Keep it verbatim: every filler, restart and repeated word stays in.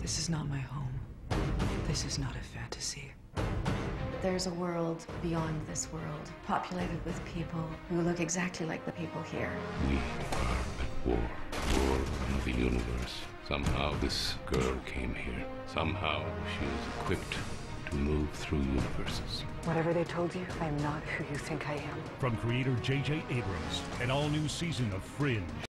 This is not my home. This is not a fantasy. There's a world beyond this world, populated with people who look exactly like the people here. We are at war. War in the universe. Somehow this girl came here. Somehow she is equipped to move through universes. Whatever they told you, I am not who you think I am. From creator J J Abrams, an all-new season of Fringe.